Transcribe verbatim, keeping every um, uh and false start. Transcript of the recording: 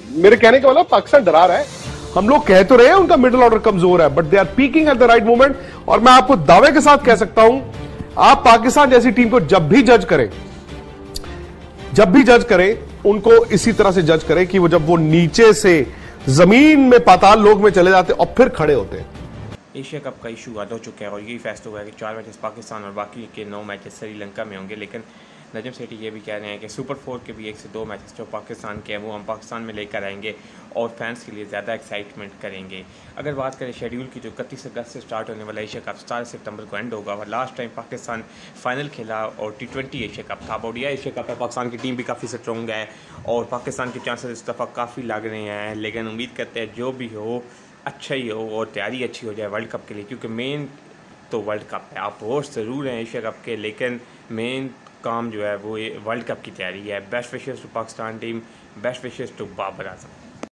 मेरे कहने का मतलब पाकिस्तान डरा रहा है। हम लोग कह तो रहे हैं उनका मिडिल ऑर्डर कमजोर है, but they are peaking at the right moment. और मैं आपको दावे के साथ कह सकता हूं, आप पाकिस्तान जैसी टीम को जब भी जज करें, जब भी जज करें, उनको इसी तरह से जज करें कि वो जब वो नीचे से जमीन में पाताल लोक में चले जाते और फिर खड़े होते हैं। एशिया कप का इशू हद हो चुका है और यही फैसला हुआ है कि चार मैचेस पाकिस्तान और बाकी के नौ मैचेस श्रीलंका में होंगे। लेकिन नजम सेठी ये भी कह रहे हैं कि सुपर फोर के भी एक से दो मैचेस जो पाकिस्तान के हैं वो हम पाकिस्तान में लेकर आएंगे और फैंस के लिए ज़्यादा एक्साइटमेंट करेंगे। अगर बात करें शेड्यूल की, जो इकतीस अगस्त से स्टार्ट होने वाला एशिया कप सतारह सितंबर को एंड होगा। और लास्ट टाइम पाकिस्तान फाइनल खेला और टी ट्वेंटी एशिया कप था। ओडिया एशिया कप है, पाकिस्तान की टीम भी काफ़ी स्ट्रॉन्ग है और पाकिस्तान के चांसेस इस दफ़ा काफ़ी लग रहे हैं। लेकिन उम्मीद करते हैं जो भी हो अच्छा ही हो और तैयारी अच्छी हो जाए वर्ल्ड कप के लिए, क्योंकि मेन तो वर्ल्ड कप है। आप होस्ट ज़रूर हैं एशिया कप के, लेकिन मेन काम जो है वो वर्ल्ड कप की तैयारी है। Best wishes to Pakistan team, best wishes to Babar Azam.